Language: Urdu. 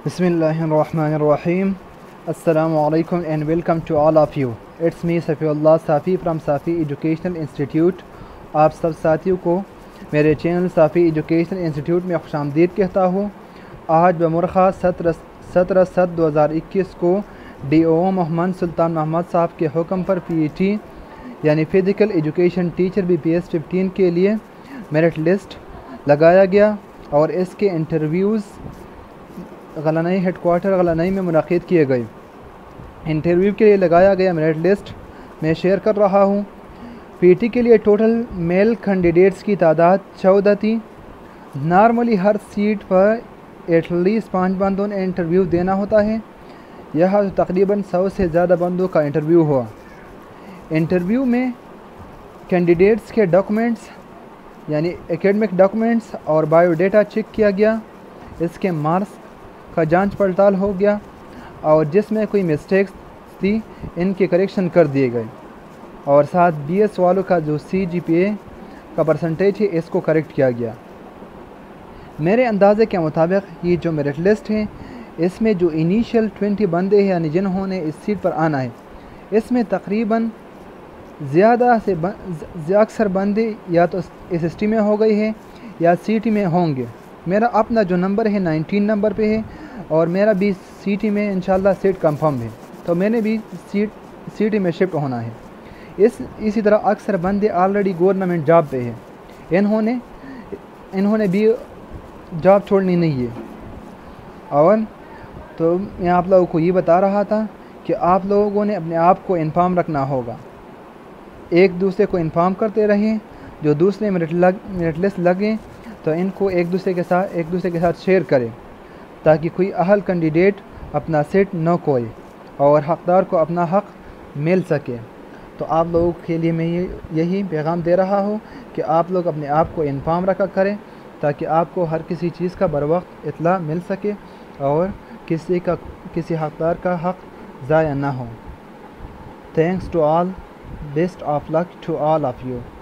Bismillahirrahmanirrahim. Assalamu alaikum and welcome to all of you. It's me Safiullah Safi from Safi Educational Institute. آپ سب ساتھیوں کو میرے چینل صافی ایجوکیشنل انسٹیٹیوٹ میں خوشامدید کہتا ہوں. آج بمرخہ 17/7/2021 کو DO محمد سلطان محمد صاحب کے حکم پر PET یعنی فزیکل ایجوکیشن ٹیچر BPS 15 کے لیے میرٹ لسٹ لگایا گیا اور اس کے interviews Ghalanai head quarter Ghalanai میں منعقد کیے گئے. انٹرویو کے لیے لگایا گیا میرٹ لسٹ میں شیئر کر رہا ہوں. PET کے لیے ٹوٹل میل کینڈیڈیٹس کی تعداد 14 تھی. نارملی ہر سیٹ پر ایٹ لیسٹ 5 بندوں نے انٹرویو دینا ہوتا ہے. یہاں تقریباً 100 سے زیادہ بندوں کا انٹرویو ہوا. انٹرویو میں کینڈیڈیٹس کے ڈاکومنٹس یعنی اکیڈمک ڈاکومنٹس اور بایو ڈیٹا چیک کیا گیا. اس کے مارکس کا جانچ پڑتال ہو گیا اور جس میں کوئی مسٹیکس تھی ان کے کریکشن کر دیے گئے اور ساتھ BS والوں کا جو CGPA کا پرسنٹیج ہے اس کو کریکٹ کیا گیا. میرے اندازے کے مطابق یہ جو میرٹ لسٹ ہے اس میں جو انیشیل 20 بندے ہیں یعنی جنہوں نے اس سیٹ پر آنا ہے اس میں تقریباً زیادہ سے اکثر بندے یا تو SST میں ہو گئے ہیں یا CT میں ہوں گے. میرا اپنا جو نمبر ہے 19 نمبر پہ ہے اور میرا بھی CT میں انشاءاللہ سیٹ کنفرم ہے تو میں نے بھی CT میں شفٹ ہونا ہے. اسی طرح اکثر بندے آلریڈی گورنمنٹ جاب پہ ہیں. انہوں نے بھی جاب چھوڑنی نہیں ہے. اور تو میں آپ لوگوں کو یہ بتا رہا تھا کہ آپ لوگوں نے اپنے آپ کو انفارم رکھنا ہوگا. ایک دوسرے کو انفارم کرتے رہیں. جو دوسرے میرٹ لسٹ لگیں تو ان کو ایک دوسرے کے ساتھ شیئر کریں تاکہ کوئی اہل کینڈیڈیٹ اپنا سیٹ نہ کھوئے اور حقدار کو اپنا حق مل سکے. تو آپ لوگوں کے لیے میں یہی پیغام دے رہا ہوں کہ آپ لوگ اپنے آپ کو انفارم رکھا کریں تاکہ آپ کو ہر کسی چیز کا بروقت اطلاع مل سکے اور کسی حقدار کا حق ضائع نہ ہو. Thanks to all. Best of luck to all of you.